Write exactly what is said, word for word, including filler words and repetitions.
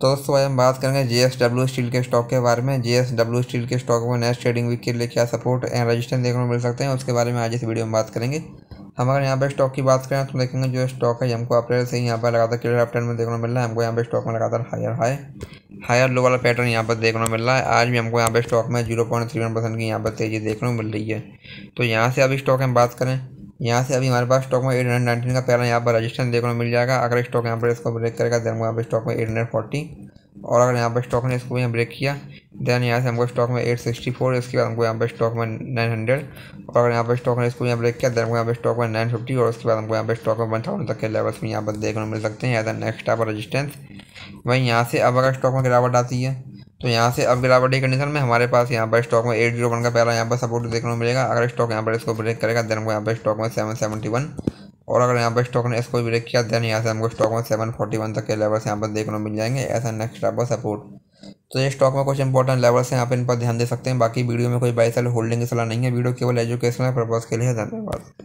तो दोस्तों आज हम बात करेंगे जेएसडब्ल्यू स्टील के स्टॉक के बारे में। जेएसडब्ल्यू स्टील के स्टॉक में नेक्स्ट ट्रेडिंग वीक के लिए क्या सपोर्ट एंड रेजिस्टेंस देखने को मिल सकते हैं, उसके बारे में आज इस वीडियो में बात करेंगे। हम अगर यहाँ पे स्टॉक की बात करें तो देखेंगे जो स्टॉक है हमको अप्रैल से ही यहाँ पर लगातार क्लियर अपट्रेंड में देखने को मिल रहा है। हमको यहाँ पे स्टॉक में लगातार हायर हाई हायर लो वाला पैटर्न यहाँ पर देखने को मिल रहा है। आज भी हमको यहाँ पे स्टॉक में zero point three one percent की यहाँ पर तेजी देखने को मिल रही है। तो यहाँ से अभी स्टॉक हम बात करें, यहाँ से अभी हमारे पास स्टॉक में एट हंड्रेड नाइनटीन का पहला यहाँ पर रजिस्टेंस देखने को मिल जाएगा। अगर स्टॉक यहाँ पर इसको ब्रेक करेगा देन हमको यहाँ पे स्टॉक में एट हंड्रेड फोर्टी, और अगर यहाँ पर स्टॉक ने इसको यहाँ ब्रेक किया देन यहाँ से हमको स्टॉक में एट सिक्सटी फोर, इसके बाद हमको यहाँ पर स्टॉक में नाइन हंड्रेड, और अगर यहाँ पर स्टॉक ने इसको यहाँ ब्रेक किया देन हमको यहाँ पर स्टॉक में नाइन फिफ्टी, और उसके बाद हमको यहाँ पर स्टॉक में वन थाउजेंड तक के लेवल्स में यहाँ पर देखने को मिल सकते हैं as a next type resistance. वहीं यहाँ से अब अगर स्टॉक में गिरावट आती है तो यहाँ से अब गिरावट की कंडीशन में हमारे पास यहाँ पर स्टॉक में एट जीरो वन का पहला यहाँ पर सपोर्ट देखने को मिलेगा। अगर स्टॉक यहाँ पर इसको ब्रेक करेगा देन हमको यहाँ पर स्टॉक में सेवन सेवेंटी वन, और अगर यहाँ पर स्टॉक ने इसको ब्रेक किया देन यहाँ से हमको स्टॉक में सेवन फोर्टी वन तक के लेवल्स यहाँ पर देखने को मिल जाएंगे ऐसा नेक्स्ट टाइप का सपोर्ट। तो ये स्टॉक में कुछ इंपॉर्टेंट लेवल्स हैं, यहाँ पे इन पर ध्यान दे सकते हैं। बाकी वीडियो में कोई बाई सेल होल्डिंग की सलाह नहीं है, वीडियो केवल एजुकेशनल पर्पज के लिए है। धन्यवाद।